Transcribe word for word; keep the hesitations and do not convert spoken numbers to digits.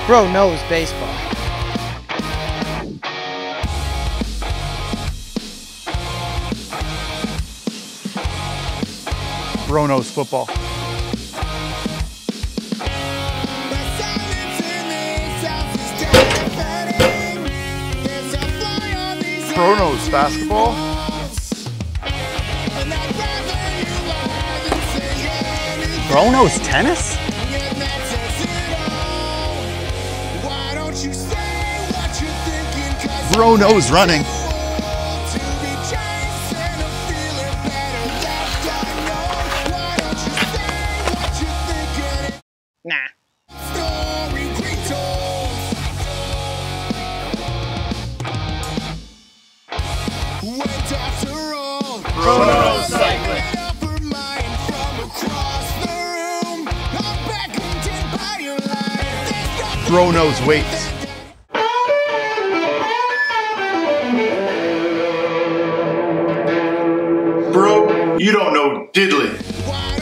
Bro knows baseball. Bro knows football. Bro knows basketball. Bro knows tennis? Bro knows running. Nah. Bro knows cycling. Bro knows weights. Bro, you don't know diddly.